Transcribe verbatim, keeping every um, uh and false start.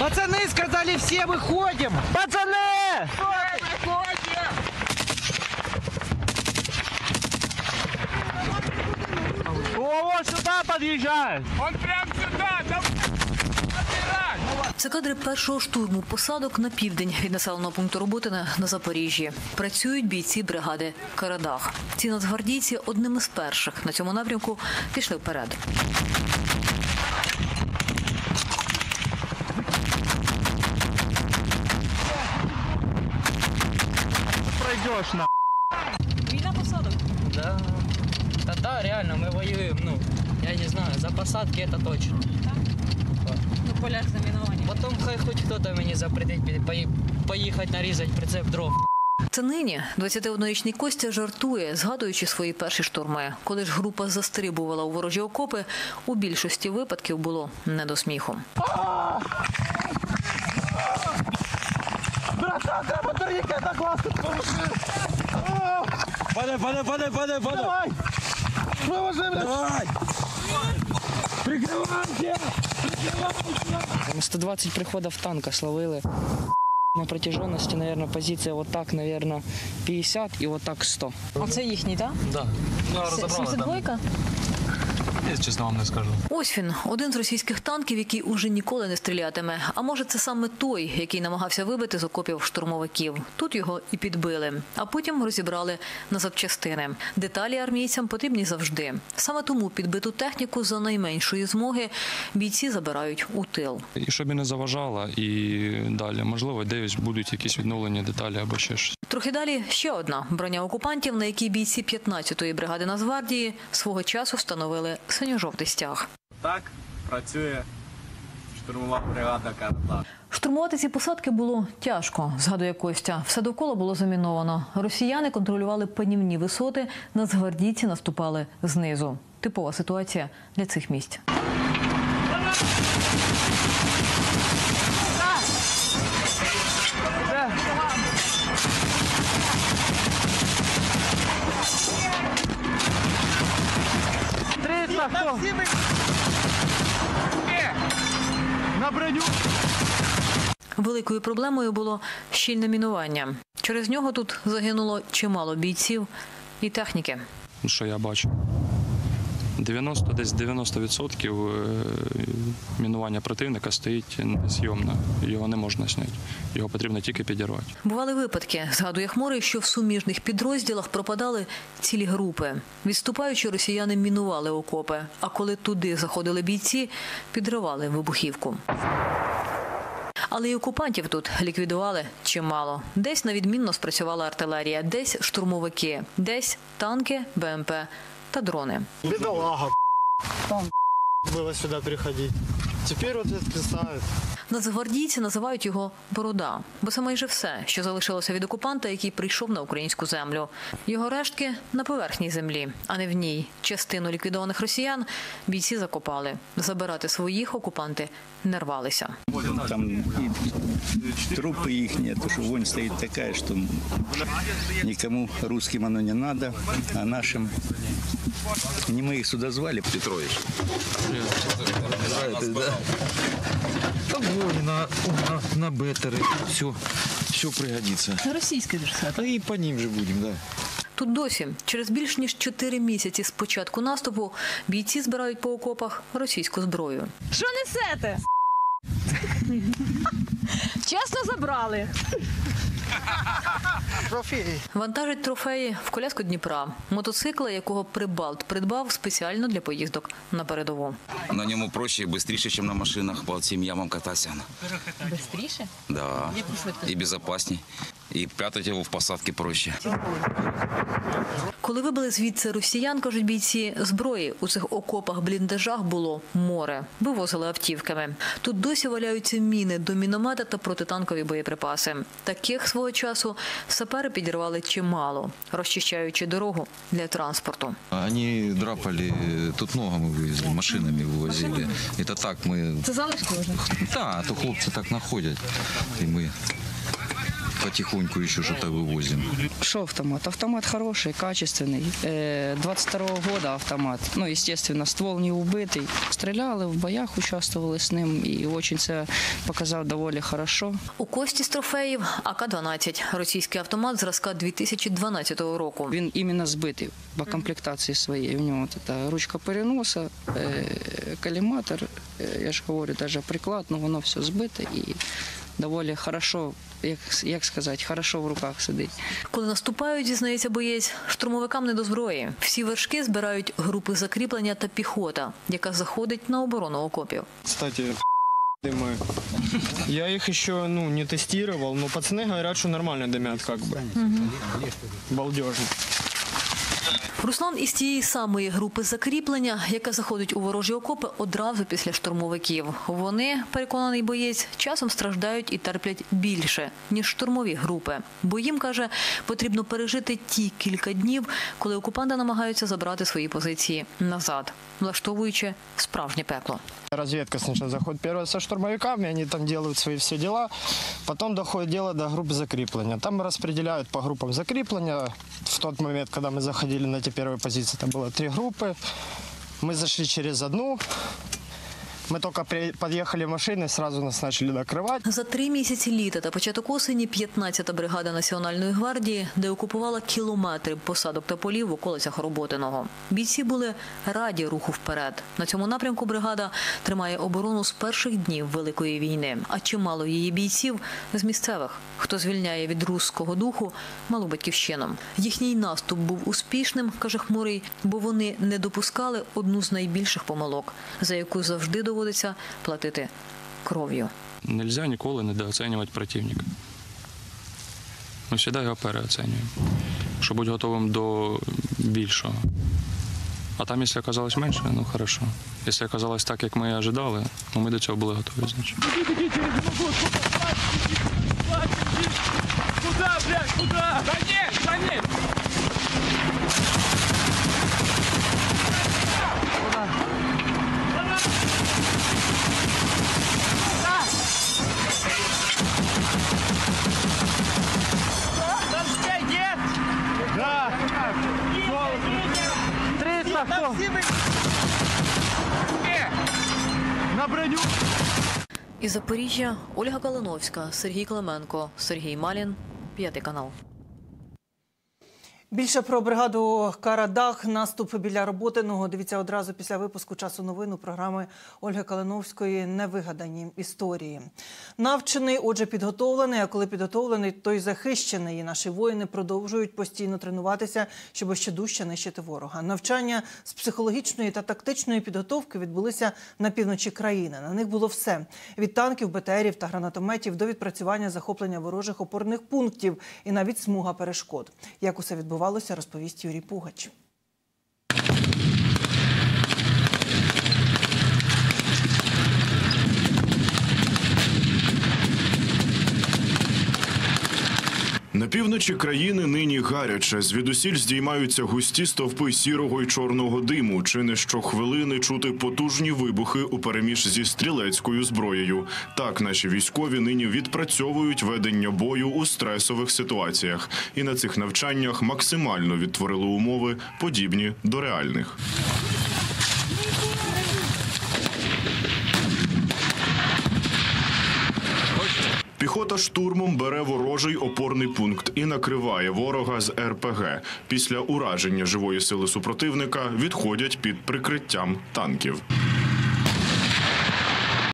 Пацаны сказали, все выходим! Пацаны! Выходим! О, вот сюда подъезжает! Он прям сюда! Це кадри першого штурму посадок на південь від населеного пункту Роботине на Запоріжжі. Працюють бійці бригади «Карадах». Ці нацгвардійці одними з перших на цьому напрямку пішли вперед. Пройдешь на. Війна посадок? Да. Да, да, реально, мы воюем, ну, я не знаю, за посадки это точно. Ну, полях заміновані. Потом хай хоть кто-то мені запретить поїхати нарізати прицеп дров. Це нині двадцятиоднорічний Костя жартує, згадуючи свої перші штурми. Коли ж група застрибувала у ворожі окопи, у більшості випадків було не до сміху. Братан, треба турніки накласти. Падай, падай, падай, падай, падай. Давай. Поможи, блядь. Давай. Прикривайся. сто двадцять приходів танка словили. На протяженности, наверное, позиция вот так, наверное, п'ятдесят и вот так сто. Оце їхній, так? Да. Ну, сімдесят два? Я, чесно вам не скажу. Ось він, один з російських танків, який уже ніколи не стрілятиме. А може це саме той, який намагався вибити з окопів штурмовиків. Тут його і підбили, а потім розібрали на запчастини. Деталі армійцям потрібні завжди. Саме тому підбиту техніку за найменшої змоги бійці забирають у тил. І щоб і не заважало, і далі. Можливо, десь будуть якісь відновлені деталі або ще щось. Трохи далі ще одна броня окупантів, на якій бійці п'ятнадцятої бригади Нацгвардії свого часу встановили синьо-жовтий стяг. Так працює штурмова бригада «Карадах». Штурмувати ці посадки було тяжко, згадує Костя. Все довкола було заміновано. Росіяни контролювали панівні висоти, нацгвардійці наступали знизу. Типова ситуація для цих місць. Хто? На броню. Великою проблемою було щільне мінування. Через нього тут загинуло чимало бійців і техніки. Що я бачу? дев'яносто, десь дев'яносто відсотків мінування противника стоїть незйомно. Його не можна зняти. Його потрібно тільки підірвати. Бували випадки, згадує Хмурий, що в суміжних підрозділах пропадали цілі групи. Відступаючи, росіяни мінували окопи, а коли туди заходили бійці, підривали вибухівку. Але й окупантів тут ліквідували чимало. Десь навідмінно спрацювала артилерія, десь штурмовики, десь танки, БМП та дрони. Бедолага, там было сюда приходить. Теперь вот это ставят. Нацгвардійці називають його «Борода», бо це майже все, що залишилося від окупанта, який прийшов на українську землю. Його рештки на поверхній землі, а не в ній. Частину ліквідованих росіян бійці закопали. Забирати своїх окупанти не рвалися. Там и трупы их нету, что вонь стоит такая, что никому русским оно не надо, а нашим... Не мы их сюда звали. Петрович. На, на, на беттеры, все, все пригодится. Російський ж все. А и по ним же будем, да. Тут досі, через більш ніж чотири місяці з початку наступу, бійці збирають по окопах російську зброю. Що несете? Чесно забрали. Трофеи. Вантажить трофеї в коляску Дніпра. Мотоцикла, якого Прибалт придбав спеціально для поїздок на передову. На ньому проще і швидше, ніж на машинах по цим ямам кататися. Бистріше? Да. І безпечніше. І прятати його в посадці проще. Коли вибили звідси росіян, кажуть бійці, зброї у цих окопах-бліндажах було море. Вивозили автівками. Тут досі валяються міни до міномета та протитанкові боєприпаси. Таких свого часу сапери підірвали чимало, розчищаючи дорогу для транспорту. Они драпали, тут ногами вывезли, машинами вывозили. Это так мы... Це залишки вже? Да, то хлопцы так находят. И мы потихоньку еще что-то вывозим. Что автомат? Автомат хороший, качественный. Э, двадцать второго года автомат. Ну, естественно, ствол не убитый. Стреляли, в боях участвовали с ним і очень це показав доволі хорошо. У Кості з трофеїв А К дванадцять – російський автомат зразка дві тисячі дванадцятого року. Він іменно збитий по комплектації своєї. У нього та ручка переноса, коліматор, я ж говорю, навіть приклад, ну воно все збите і доволі хорошо, як, як сказати, хорошо в руках сидить. Коли наступають, зізнається боєць, штурмовикам не до зброї. Всі вершки збирають групи закріплення та піхота, яка заходить на оборону окопів. Кстати, дымы. Я их еще ну, не тестировал, но пацаны говорят, что нормально дымят как бы. Балдежно. Руслан із тієї самої групи закріплення, яка заходить у ворожі окопи одразу після штурмовиків. Вони, переконаний боєць, часом страждають і терплять більше, ніж штурмові групи. Бо їм, каже, потрібно пережити ті кілька днів, коли окупанти намагаються забрати свої позиції назад, влаштовуючи справжнє пекло. Разведка сначала заходит первая со штурмовиками, они там делают свои все дела, потом доходит дело до группы закрепления. Там распределяют по группам закрепления. В тот момент, когда мы заходили на те первые позиции, там было три группы. Мы зашли через одну. Ми тільки під'їхали машини, одразу нас почали накривати. За три місяці літа та початок осені п'ятнадцята бригада Національної гвардії деокупувала кілометри посадок та полів в околицях Роботиного. Бійці були раді руху вперед. На цьому напрямку бригада тримає оборону з перших днів Великої війни. А чимало її бійців з місцевих, хто звільняє від руського духу малу батьківщину. Їхній наступ був успішним, каже Хмурий, бо вони не допускали одну з найбільших помилок, за яку завжди доводиться платити кров'ю. Нельзя ніколи недооцінювати противника. Ми завжди його переоцінюємо, щоб бути готовим до більшого. А там, якщо оказалось менше, ну хорошо. Якщо оказалось так, як ми очікували, ну ми до цього були готові, значить. Куда, блядь, куда? За ней, за ней! На броню! Із Запоріжжя Ольга Калиновська, Сергій Клименко, Сергій Малін, П'ятий канал. Більше про бригаду «Карадах», наступ біля Роботиного. Дивіться одразу після випуску «Часу новин» у програми Ольги Калиновської «Невигадані історії». Навчений, отже підготовлений, а коли підготовлений, то й захищений. І наші воїни продовжують постійно тренуватися, щоб ще дужче нищити ворога. Навчання з психологічної та тактичної підготовки відбулися на півночі країни. На них було все – від танків, Б Т Рів та гранатометів до відпрацювання захоплення ворожих опорних пунктів і навіть смуга перешкод. Як усе відбувалося, розповість Юрій Пугач. На півночі країни нині гаряче. Звідусіль здіймаються густі стовпи сірого й чорного диму. Чи не щохвилини чути потужні вибухи упереміж зі стрілецькою зброєю. Так наші військові нині відпрацьовують ведення бою у стресових ситуаціях. І на цих навчаннях максимально відтворили умови, подібні до реальних. Піхота штурмом бере ворожий опорний пункт і накриває ворога з Ер Пе Ге. Після ураження живої сили супротивника відходять під прикриттям танків.